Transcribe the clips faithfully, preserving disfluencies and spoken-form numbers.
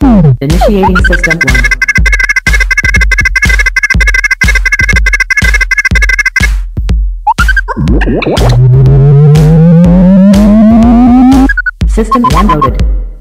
Initiating system one. System one loaded.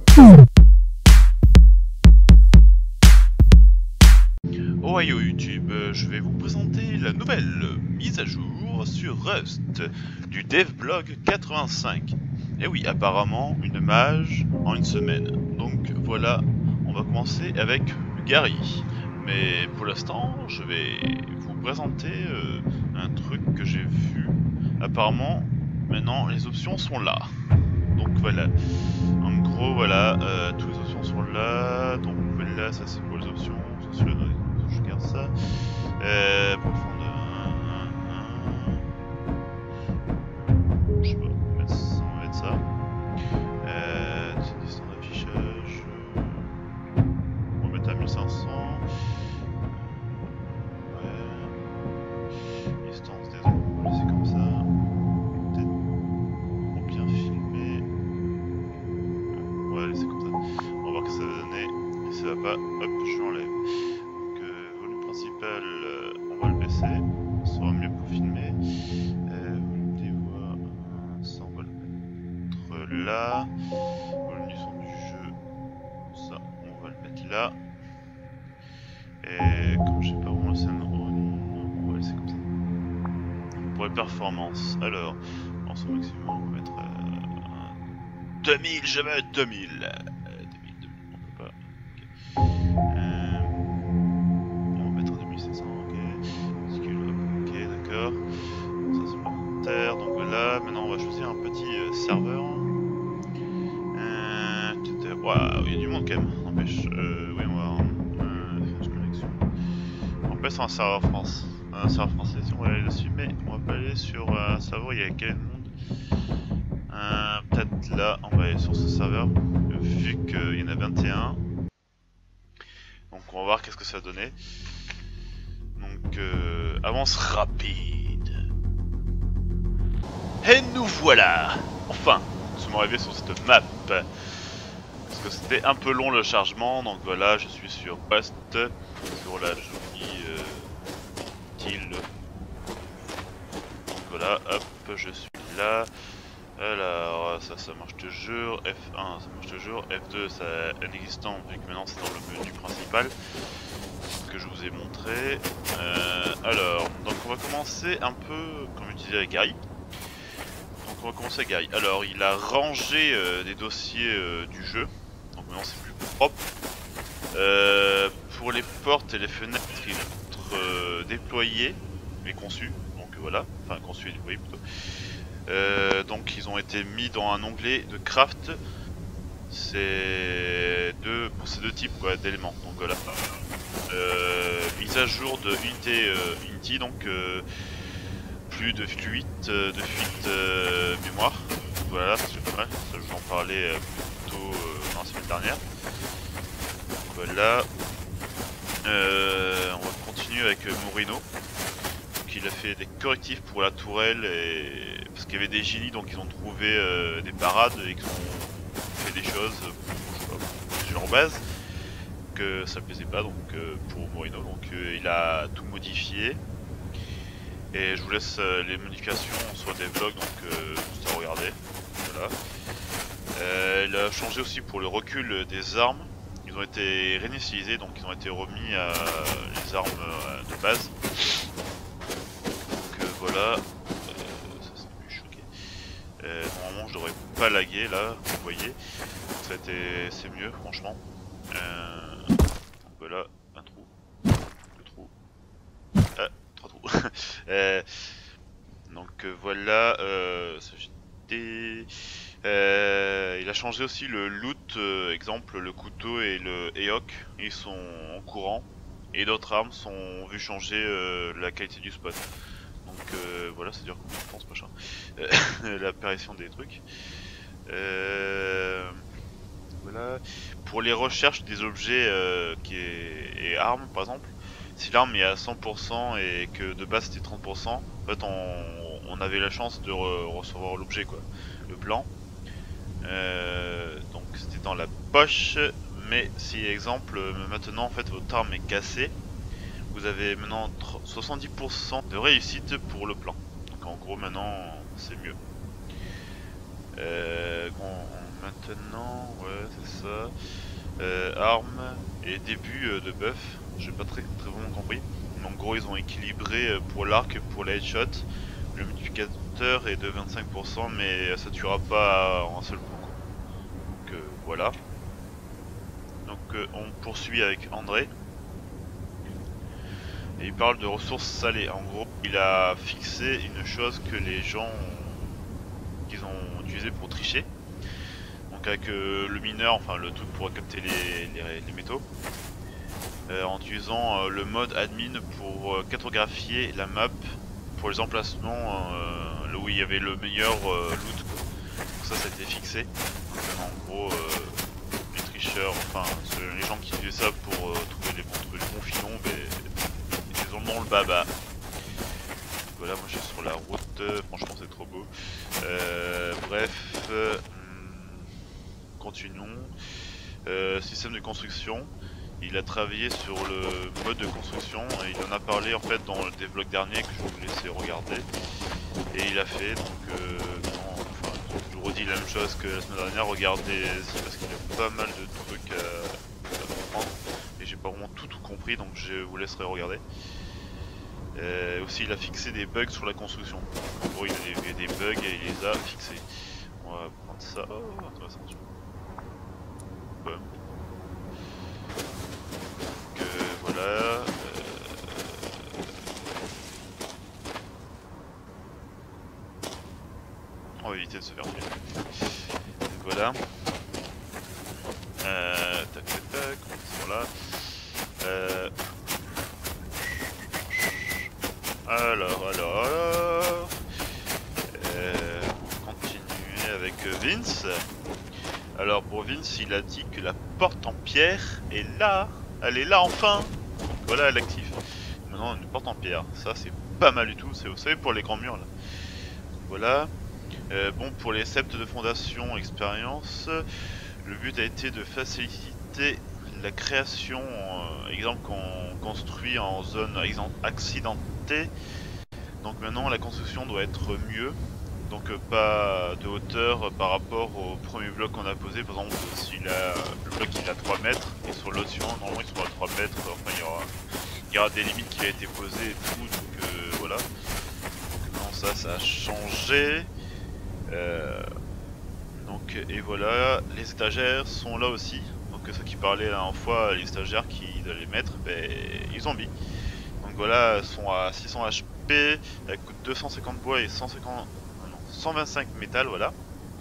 Ohio YouTube, je vais vous présenter la nouvelle mise à jour sur Rust du devblog quatre-vingt-cinq. Et oui, apparemment une mage en une semaine. Donc voilà, on va commencer avec Gary. Mais pour l'instant, je vais vous présenter euh, un truc que j'ai vu. Apparemment, maintenant les options sont là. Donc voilà, en gros voilà, euh, toutes les options sont là. Donc là, ça c'est pour les options. Ça, je garde ça. Euh, pour le fond de... Je sais pas, on va mettre ça. On va mettre ça. Euh, distance d'affichage. On va mettre à mille cinq cents. Ouais. Distance des ondes, on va laisser comme ça. Peut-être pour bien filmer. On va laisser comme ça. On va voir que ça va donner. Et ça va pas, hop, je l'enlève. Principal, euh, on va le baisser, ça sera mieux pour filmer. Euh, volume des voix, euh, ça on va le mettre là. Volume du son du jeu, ça on va le mettre là. Et comme j'ai pas vraiment le scène, on va laisser comme ça. Pour les performances, alors, en son maximum, on va mettre euh, deux mille, je vais mettre deux mille. Euh, deux mille, deux mille, on peut pas. Okay. Euh, Donc là, maintenant on va choisir un petit euh, serveur. Euh, Waouh, il y a du monde quand même. N'empêche, euh, oui, on va euh, faire une connexion. On peut sur un serveur France, un serveur français. Si on va aller dessus, mais on va pas aller sur un serveur où il y a quel monde. Euh, Peut-être là, on va aller sur ce serveur, vu qu'il y en a vingt et un. Donc on va voir qu'est-ce que ça va donner. Donc euh, avance rapide. Et nous voilà. Enfin, nous sommes arrivés sur cette map. Parce que c'était un peu long le chargement, donc voilà, je suis sur Rust, sur la jolie euh, île. Donc voilà, hop, je suis là. Alors, ça, ça marche toujours. F un, ça marche toujours. F deux, ça est inexistant, vu que maintenant c'est dans le menu principal que je vous ai montré. Euh, alors, donc on va commencer un peu, comme je disais avec Gary. Donc on va commencer avec Gary. Alors il a rangé euh, des dossiers euh, du jeu. Donc maintenant c'est plus propre. Euh, pour les portes et les fenêtres, il est euh, déployé mais conçu. Donc voilà, enfin conçu et déployé plutôt. Euh, donc ils ont été mis dans un onglet de craft. C'est deux pour ces deux types d'éléments. Donc voilà. Euh, mise à jour de unité euh, Unity, donc euh, plus de fuite, euh, de fuite euh, mémoire. Donc voilà, ça c'est pas mal. Ça, je vous en parlais euh, plutôt euh, dans la semaine dernière. Donc voilà. Euh, on va continuer avec euh, Morino. Donc il a fait des correctifs pour la tourelle et parce qu'il y avait des génies, donc ils ont trouvé euh, des parades et qu'ils ont fait des choses pour, pour leur base que ça plaisait pas, donc euh, pour Morino. Donc euh, il a tout modifié. Et je vous laisse euh, les modifications sur des vlogs, donc euh, juste à regarder. Voilà. Euh, il a changé aussi pour le recul des armes. Ils ont été réinitialisés, donc ils ont été remis à les armes euh, de base. Donc euh, voilà. Euh, ça c'est plus choqué. Euh, normalement je devrais pas laguer là, vous voyez. Ça a été, c'est mieux franchement. Euh, donc voilà, un trou. Deux trous. Ah. euh, donc euh, voilà, euh, euh, il a changé aussi le loot, euh, exemple le couteau et le E O C, ils sont en courant, et d'autres armes sont vues changer euh, la qualité du spot. Donc euh, voilà, c'est dur comme je pense, machin. Euh, L'apparition des trucs. Euh, voilà. Pour les recherches des objets euh, qui est, et armes par exemple. Si l'arme est à cent pour cent et que de base c'était trente pour cent, en fait on, on avait la chance de re recevoir l'objet, quoi, le plan. Euh, donc c'était dans la poche, mais si exemple maintenant en fait votre arme est cassée, vous avez maintenant soixante-dix pour cent de réussite pour le plan. Donc en gros maintenant c'est mieux. Euh, on, maintenant, ouais c'est ça. Euh, armes et début euh, de buff, j'ai pas très très vraiment compris. Mais en gros ils ont équilibré euh, pour l'arc, pour les headshots. Le multiplicateur est de vingt-cinq pour cent mais ça tuera pas en un seul coup. Donc euh, voilà. Donc euh, on poursuit avec André. Et il parle de ressources salées. En gros, il a fixé une chose que les gens ont, qu'ils ont utilisé pour tricher. Donc avec euh, le mineur, enfin le truc pour capter les, les, les métaux. Euh, en utilisant euh, le mode admin pour euh, cartographier la map pour les emplacements euh, là où il y avait le meilleur euh, loot. Donc ça, ça a été fixé. Donc, en gros, euh, les tricheurs, enfin les gens qui utilisaient ça pour euh, trouver les bons, les bons filons, mais ils ont dans le baba. Voilà, moi je suis sur la route, franchement c'est trop beau. Euh, bref, euh, continuons. Euh, système de construction. Il a travaillé sur le mode de construction et il en a parlé en fait dans le devlog dernier que je vous laisser regarder. Et il a fait, donc euh, non, enfin, je vous redis la même chose que la semaine dernière, regardez-y parce qu'il y a pas mal de trucs à, à comprendre. Et j'ai pas vraiment tout tout compris, donc je vous laisserai regarder. Euh, aussi il a fixé des bugs sur la construction. En gros il y avait des bugs et il les a fixés. On va prendre ça. Oh, intéressant. Ouais. Donc euh, voilà. Euh... On va éviter de se faire tuer. Donc voilà. Euh, tac tac tac, on est là. Euh... Alors, alors, alors... Euh, on continue avec Vince. Alors pour Vince, il a dit que la porte en pierre est là. Elle est là enfin. Donc voilà, elle active. Maintenant une porte en pierre. Ça c'est pas mal du tout. C'est, vous savez, pour les grands murs là. Donc, voilà. Euh, bon, pour les sceptres de fondation expérience, le but a été de faciliter la création. Euh, exemple qu'on construit en zone accidentée. Donc maintenant la construction doit être mieux. Donc euh, pas de hauteur euh, par rapport au premier bloc qu'on a posé. Par exemple, s'il a le bloc il a trois mètres et sur l'autre suivant normalement il sera à trois mètres. Enfin il y aura, il y aura des limites qui a été posées et tout. Donc euh, voilà. Donc non, ça ça a changé. Euh, donc et voilà, les étagères sont là aussi. Donc ceux qui parlaient la dernière fois, les stagiaires qui allaient les mettre, ben, ils ont mis. Donc voilà, elles sont à six cents H P, elles coûtent deux cent cinquante bois et cent cinquante, non, cent vingt-cinq métal, voilà.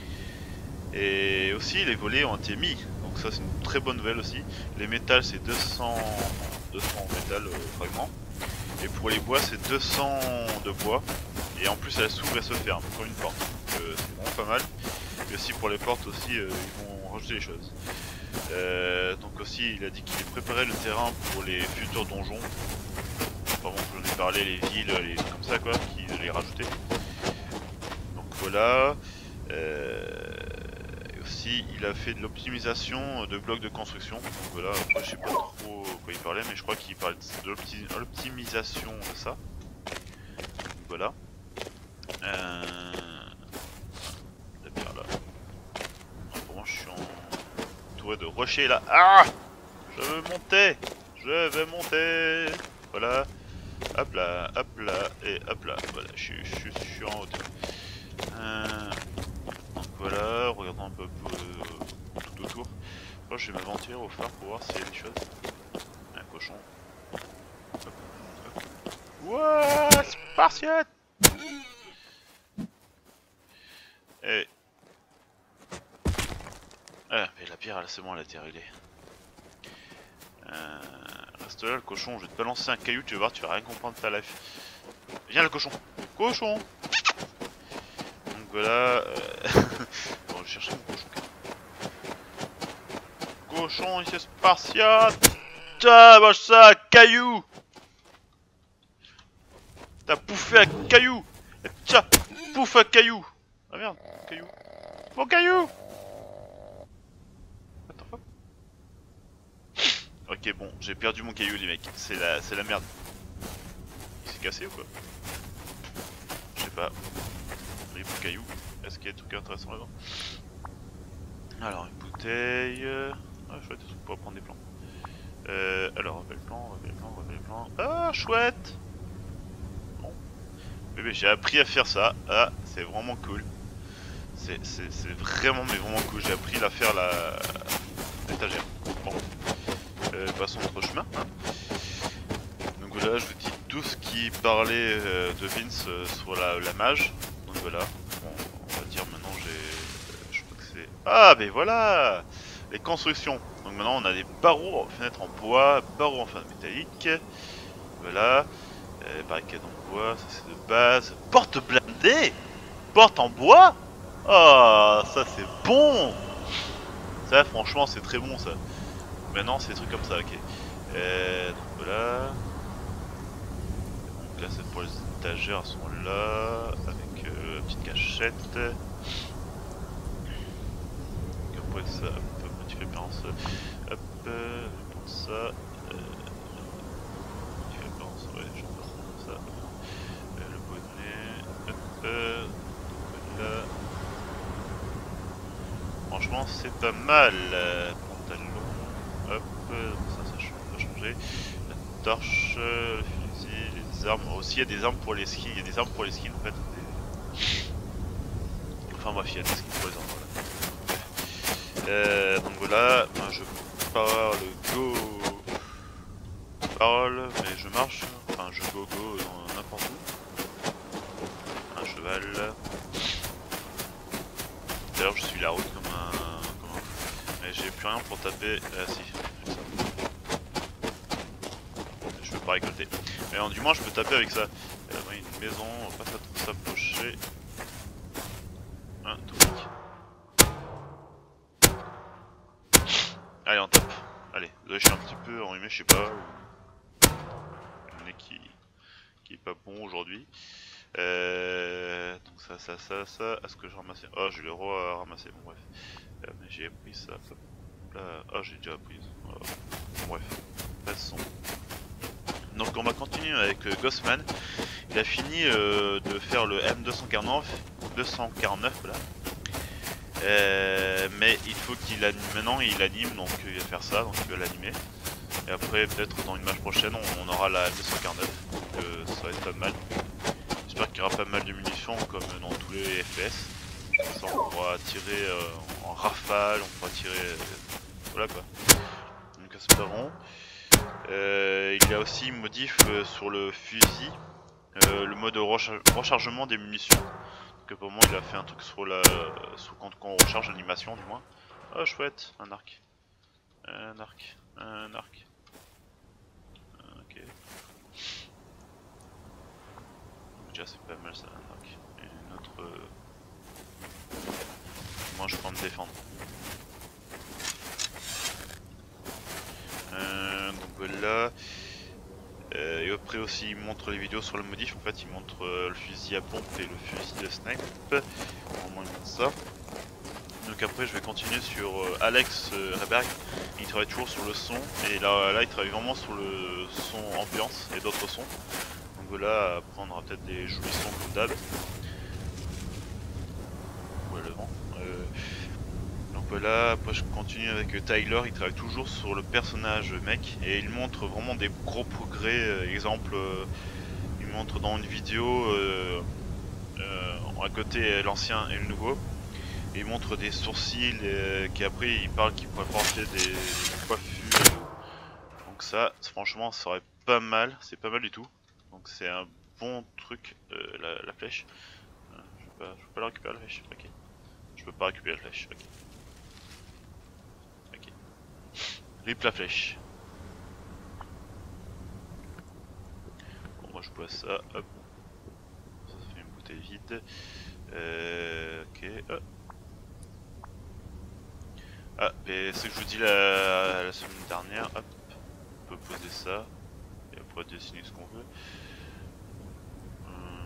Et aussi les volets ont été mis, donc ça c'est une très bonne nouvelle aussi. Les métals c'est deux cents, deux cents métal euh, fragments. Et pour les bois c'est deux cents de bois. Et en plus elle s'ouvre et se ferme comme une porte. Donc euh, c'est vraiment pas mal. Et aussi pour les portes aussi euh, ils vont rajouter des choses. Euh, donc aussi il a dit qu'il préparait le terrain pour les futurs donjons. Enfin bon, j'en ai parlé, les villes, les trucs comme ça quoi, qui les rajouter. Donc voilà. Euh, et aussi il a fait de l'optimisation de blocs de construction. Donc voilà, après, je sais pas trop quoi il parlait, mais je crois qu'il parlait de l'optimisation de ça. Donc voilà. Euh... La pierre là. Non, pour moi je suis en entouré de rochers là. Ah, je veux monter. Je vais monter. Voilà. Hop là, hop là, et hop là. Voilà, je suis, je suis, je suis en hauteur. Euh, donc voilà, regardons un peu euh, tout autour. Moi, je vais m'aventurer au phare pour voir s'il y a des choses. Un cochon. Hop, hop. Ouah, Spartiate. Eh. Ah, mais la pierre, c'est bon, elle a été réglée. Euh, reste là le cochon, je vais te balancer un caillou, tu vas voir, tu vas rien comprendre de ta life. Viens le cochon. Cochon. Donc voilà. Euh... bon, je vais chercher mon cochon. Cochon, ici Spartiate. Tiens, mange ça, caillou. T'as bouffé un caillou. Tiens, bouffe un caillou. Ah merde, caillou. Mon caillou. Attends, Ok, bon, j'ai perdu mon caillou, les mecs. C'est la, c'est la merde. Il s'est cassé ou quoi? Je sais pas. Oui, mon caillou. Est-ce qu'il y a des trucs intéressants là-dedans? Alors, une bouteille. Ah, chouette, on pourra prendre des plans. Euh, alors, on va le plan, on va le plan, on va le plan. Ah, chouette! Bon. Mais, mais j'ai appris à faire ça. Ah, c'est vraiment cool. C'est vraiment, mais vraiment cool. J'ai appris à faire la l'étagère. Bon. Euh, passons notre chemin. Hein. Donc voilà, je vous dis tout ce qui parlait euh, de Vince euh, sur la, la mage. Donc voilà. Bon, on va dire maintenant j'ai. Je crois que c'est. Ah, mais voilà! Les constructions. Donc maintenant on a des barreaux, fenêtres en bois, barreaux en fin métallique. Voilà. Euh, barricades en bois, ça c'est de base. Porte blindée! Porte en bois? Oh, ça c'est bon! Ça franchement c'est très bon ça. Maintenant c'est des trucs comme ça, ok. Euh, donc voilà. Donc là c'est pour les étagères, sont là. Avec euh, la petite cachette. Donc après ça, hop, tu fais bien ça. Hop, euh, je pense ça. Euh, tu fais bien ça, ouais, je pense ça. Euh, le bonnet. Hop, euh, là. Franchement c'est pas mal. Euh, pantalon. Hop, ça, ça va changer. La torche, le fusil, les armes. Aussi, il y a des armes pour les skins. Il y a des armes pour les skins en fait. Enfin, bref, il y a des skins pour les armes. Voilà. Euh, donc voilà, ben, je parle go. Je parle, mais je marche. Enfin, je go go dans n'importe où. Un cheval. D'ailleurs, je suis la route comme un. Comme un... Mais j'ai plus rien pour taper. Ah, si. Je peux pas récolter. Mais alors, du moins je peux taper avec ça. Et là, une maison, on va pas trop s'approcher. Un tout petit. Allez, on tape. Allez, là je suis un petit peu enrhumé, je sais pas. Le nez qui, qui est pas bon aujourd'hui. Euh, donc ça, ça, ça, ça. Est-ce que je ramasse? Oh, j'ai le roi à ramasser. Bon, bref. Euh, mais j'ai appris ça. Là. Oh, j'ai déjà appris. Oh. Bon, bref. Passons. Donc on va continuer avec euh, Ghostman. Il a fini euh, de faire le M deux cent quarante-neuf, deux cent quarante-neuf voilà. Euh, mais il faut qu'il anime maintenant, il anime donc il va faire ça, donc il va l'animer. Et après peut-être dans une match prochaine on, on aura la M deux cent quarante-neuf, donc euh, ça va être pas mal. J'espère qu'il y aura pas mal de munitions comme dans tous les F P S. Comme ça on pourra tirer euh, en rafale, on pourra tirer... Euh, voilà quoi. Donc espérons. Euh, il y a aussi une modif euh, sur le fusil, euh, le mode recharge, rechargement des munitions. Donc pour moi il a fait un truc sur la, sur quand, quand on recharge l'animation du moins. Oh chouette, un arc, un arc, un arc. Ok. Déjà c'est pas mal ça, un arc. Et une autre. Euh... Moi je peux me défendre. Euh, donc voilà. Euh, et après aussi il montre les vidéos sur le modif, en fait il montre euh, le fusil à pompe et le fusil de snipe. Au moins il montre ça. Donc après je vais continuer sur euh, Alex euh, Reberg. Il travaille toujours sur le son et là, là il travaille vraiment sur le son ambiance et d'autres sons. Donc voilà, après on aura peut-être des jolis sons comme d'hab. Ouais le vent. Euh, Donc voilà, après je continue avec Tyler, il travaille toujours sur le personnage mec et il montre vraiment des gros progrès. Euh, exemple, euh, il montre dans une vidéo euh, euh, à côté l'ancien et le nouveau. Et il montre des sourcils et, qui après il parle qu'il pourrait porter des, des coiffures. Donc ça, franchement, ça aurait pas mal, c'est pas mal du tout. Donc c'est un bon truc, euh, la, la flèche. Euh, je peux pas, je peux pas la récupérer la flèche, ok. Je peux pas récupérer la flèche, ok. Rip la flèche. Bon, moi je bois ça, hop. Ça fait une bouteille vide. Euh, ok. Oh. Ah, mais c'est que je vous dis la, la semaine dernière, hop. On peut poser ça. Et après dessiner ce qu'on veut. Hum.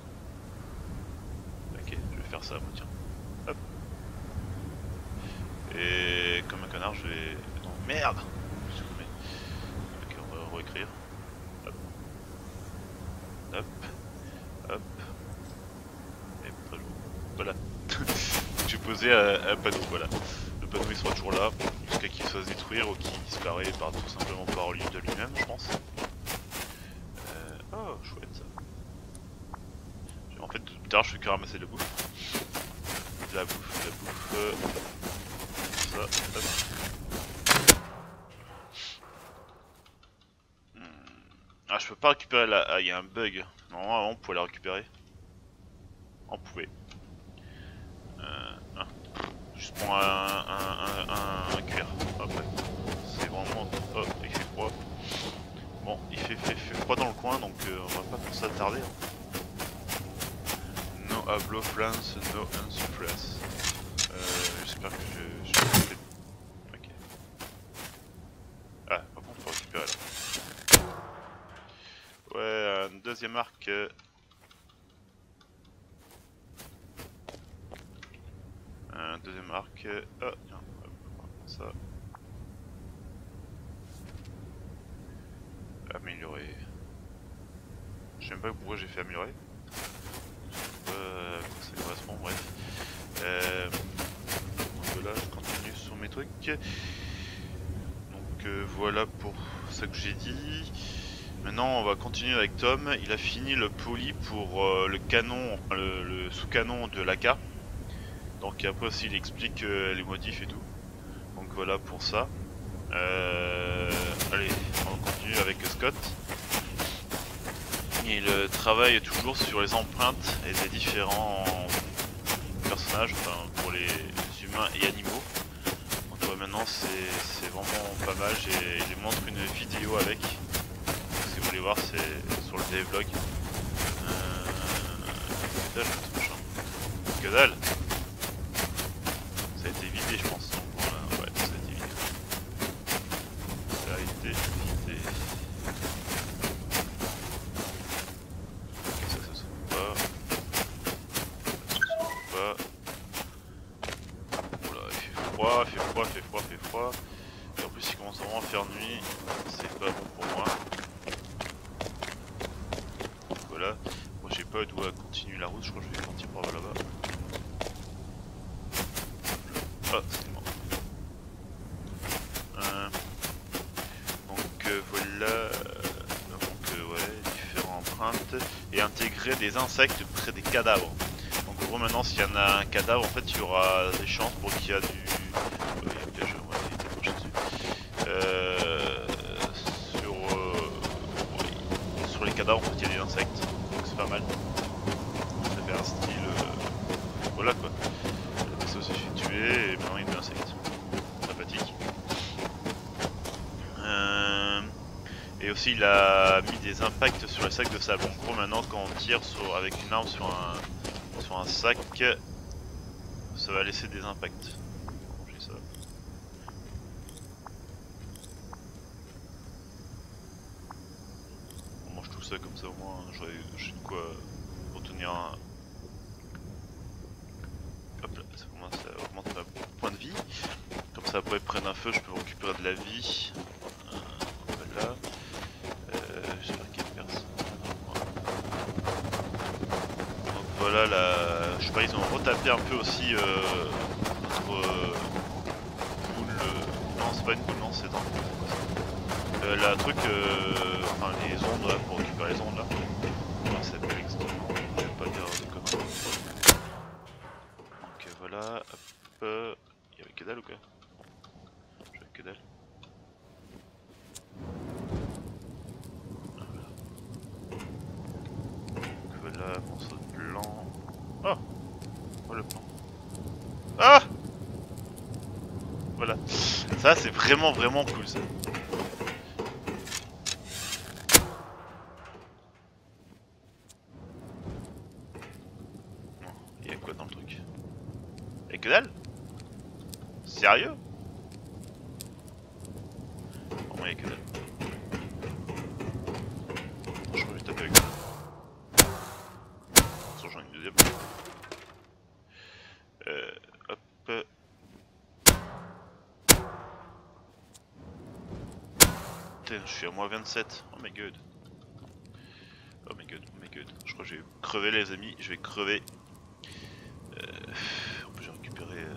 Ok, je vais faire ça, moi tiens. Hop. Et comme un connard, je vais. Non, merde! Ok, on va réécrire. Hop. Hop. Hop. Et prénom. Voilà. J'ai posé un, un panneau, voilà. Le panneau il sera toujours là jusqu'à qu'il se fasse détruire ou qu'il disparaît par tout simplement par lui de lui-même, je pense. Euh... Oh, chouette ça. En fait, tout à l'heure, je fais que ramasser de la bouffe. De la bouffe, de la bouffe. Euh... Ça, hop. Hmm. Ah, je peux pas récupérer la. Ah, il y a un bug. Normalement, on pouvait la récupérer. On pouvait. Euh... Ah. Juste pour un, un, un, un, un cuir. Après. C'est vraiment. Oh, il fait froid. Bon, il fait, fait, fait froid dans le coin, donc euh, on va pas trop s'attarder. Hein. No hablo France, no unsuppress. Euh, j'espère que je, je fait... Ok. Ah, par contre, faut récupérer là. Ouais, un deuxième arc. Euh... Un deuxième arc. Euh... Oh, tiens, hop, on va prendre ça. Améliorer. Je sais même pas pourquoi j'ai fait améliorer. Euh, quoi ça correspond, bref. Euh, donc là, je continue sur mes trucs. Donc euh, voilà pour ça que j'ai dit. Maintenant, on va continuer avec Tom. Il a fini le poli pour euh, le canon, enfin, le, le sous-canon de l'A K. Donc après aussi, il explique euh, les modifs et tout. Donc voilà pour ça. Euh, allez, on continue avec Scott. Il travaille toujours sur les empreintes et des différents personnages, enfin pour les humains et animaux. Donc ouais, maintenant c'est vraiment pas mal, il lui montre une vidéo avec. Donc, si vous voulez voir, c'est sur le devlog. Euh... Que dalle, ce machin. Que dalle. Ça a été vidé je pense. Donc, voilà. Ouais, ça a été vidé. Ça a été vidé. Il fait froid, fait froid, fait froid. Et en plus il commence vraiment à faire nuit, c'est pas bon pour moi. Donc voilà, moi j'ai pas d'où continuer la route, je crois que je vais partir par là-bas. Ah, c'est mort. Euh, donc euh, voilà, donc euh, ouais, différentes empreintes et intégrer des insectes près des cadavres. Donc en gros maintenant s'il y en a un cadavre, en fait il y aura des chances pour qu'il y a du... Euh, sur, euh, ouais, sur les cadavres en fait il y a des insectes, donc c'est pas mal. Ça fait un style, euh, voilà quoi. Le vaisseau s'est fait tuer et maintenant il y a des insectes. Sympathique. Euh, et aussi il a mis des impacts sur les sacs de sable. En gros maintenant quand on tire sur, avec une arme sur un, sur un sac, ça va laisser des impacts. Ça. On mange tout ça comme ça au moins, j'ai de quoi retenir un... Hop là, ça commence à augmenter ma point de vie. Comme ça après près d'un feu je peux récupérer de la vie. Euh, voilà. Euh, J'espère qu'il y a personne. Donc voilà, la... je sais pas, ils ont retapé un peu aussi euh, notre euh, boule. Euh... Non c'est pas une boule, non c'est dans euh, la truc, euh... enfin les ondes là, pour récupérer les ondes là. Comment ça s'appelle exactement, je vais pas dire de conneries. Donc euh, voilà, hop, euh... il y avait que dalle ou quoi? J'avais que dalle. Donc voilà, morceau de plan. Oh, oh le plan. Ah, voilà, ça c'est vraiment vraiment cool ça. Il y a quoi dans le truc? Il y a que dalle? Sérieux? Bon, il y a que dalle. Je vais taper avec ça. Attention, j'en ai une deuxième. Euh, hop. reflets, je suis à moins vingt-sept. Oh my god. Oh my god, oh my god. Je crois que je vais crever les amis, je vais crever. Euh, j'ai récupéré euh,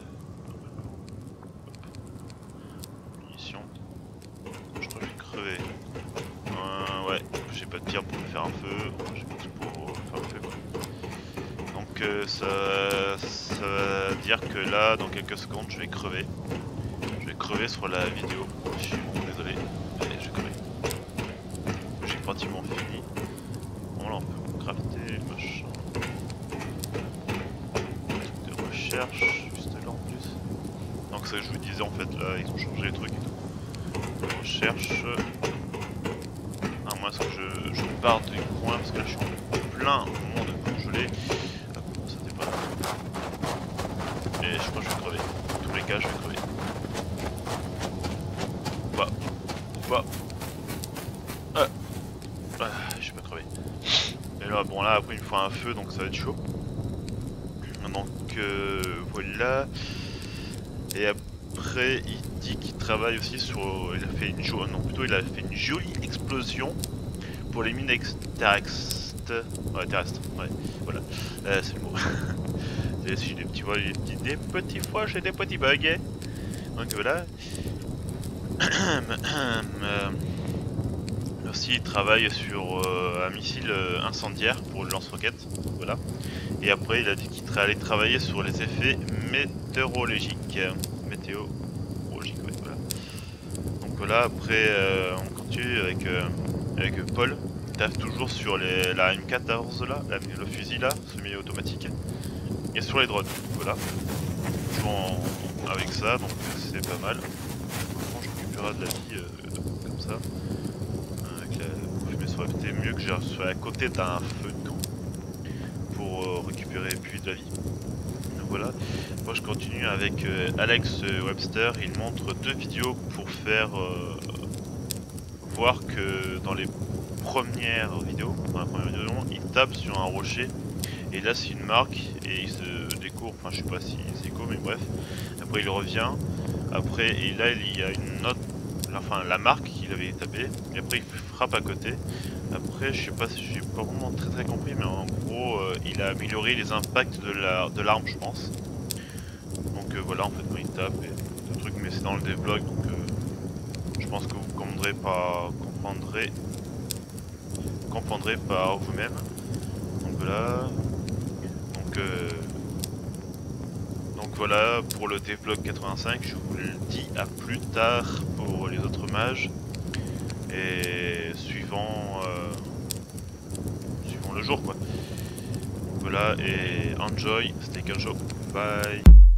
munitions. Je crois que je vais crever. Euh, ouais, j'ai pas de pierre pour me faire un feu. J'ai pas tout pour faire un feu quoi. Donc euh, ça, ça va dire que là, dans quelques secondes, je vais crever. Je vais crever sur la vidéo. Je suis bon, désolé. Allez, je vais crever. J'ai pratiquement fini. Bon là on peut crafter machin. Des recherches, juste là en plus. Donc ça que je vous disais en fait là, ils ont changé les trucs et tout. Des recherches. À moins que je, je parte du coin parce que là je suis en plein monde congelé. Ah bon ça dépasse. Et je crois que je vais crever. Dans tous les cas je vais crever. Ou pas. Ou pas. Ah. Ah, je vais pas crever. Et là bon là après il me faut un feu donc ça va être chaud. Donc euh, voilà. Et après il dit qu'il travaille aussi sur. Il a fait une jo non plutôt il a fait une jolie explosion pour les mines terrestres. Ouais terrestres, ouais, voilà. Euh, c'est le mot. Si j'ai des petits voix, des petits, des petits fois j'ai des petits bugs. Donc voilà. euh, aussi il travaille sur euh, un missile incendiaire pour le lance-roquette. Voilà. Et après il a dit qu'il allait travailler sur les effets météorologiques. Météorologiques, ouais, voilà. Donc voilà, après euh, on continue avec, euh, avec Paul. Il taffe toujours sur les, la M quatorze là, la, le fusil là, semi-automatique. Et sur les drones, voilà. Toujours en, avec ça, donc c'est pas mal. Franchement, je récupérerai de la vie euh, comme ça. Avec la fumée, ça aurait été mieux que je sois à côté d'un feu de camp pour euh, récupérer puis de la vie. Donc voilà. Moi, je continue avec euh, Alex Webster. Il montre deux vidéos pour faire euh, voir que dans les premières vidéos, dans la première vidéo, il tape sur un rocher. Et là c'est une marque et il se découvre, enfin je sais pas si c'est écho mais bref. Après il revient, après et là il y a une autre, enfin la marque qu'il avait tapé, et après il frappe à côté. Après je sais pas si j'ai pas vraiment très très compris mais en gros euh, il a amélioré les impacts de la de l'arme je pense. Donc euh, voilà en fait quand il tape et ce truc mais c'est dans le devlog donc euh, je pense que vous comprendrez pas comprendrez comprendrez par vous-même. Donc voilà. Donc, euh, donc voilà pour le devlog quatre-vingt-cinq, je vous le dis à plus tard pour les autres mages et suivant euh, suivant le jour quoi. Donc voilà et enjoy, stay calm, bye.